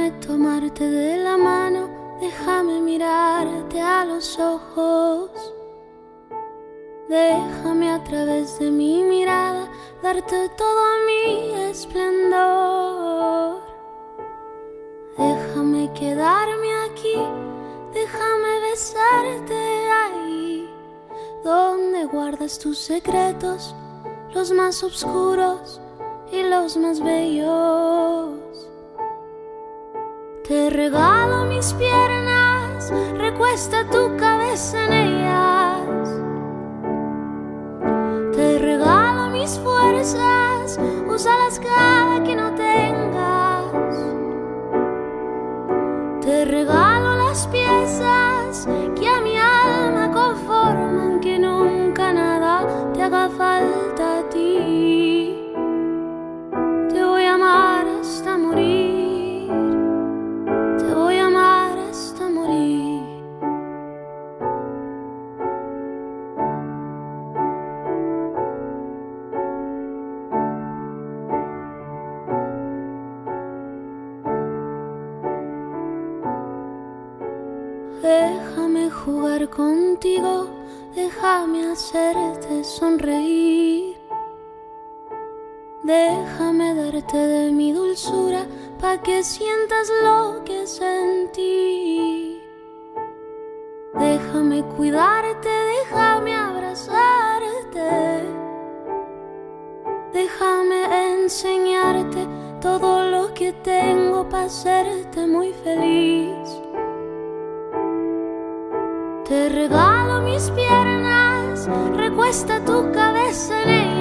Déjame tomarte de la mano, déjame mirarte a los ojos. Déjame a través de mi mirada darte todo mi esplendor. Déjame quedarme aquí, déjame besarte ahí, donde guardas tus secretos, los más oscuros y los más bellos. Te regalo mis piernas, recuesta tu cabeza en ellas. Te regalo mis fuerzas, úsalas cada que no tengas. Te regalo las piezas que a mi alma conforman, que nunca nada te haga falta a ti. Te voy a amar hasta morir. Te voy a amar hasta morir. Déjame jugar contigo, déjame hacerte sonreír. Déjame darte de mi dulzura, pa' que sientas lo que sentí. Déjame cuidarte, déjame abrazarte. Déjame enseñarte todo lo que tengo pa' hacerte muy feliz. Te regalo mis piernas, recuesta tu cabeza en ellas.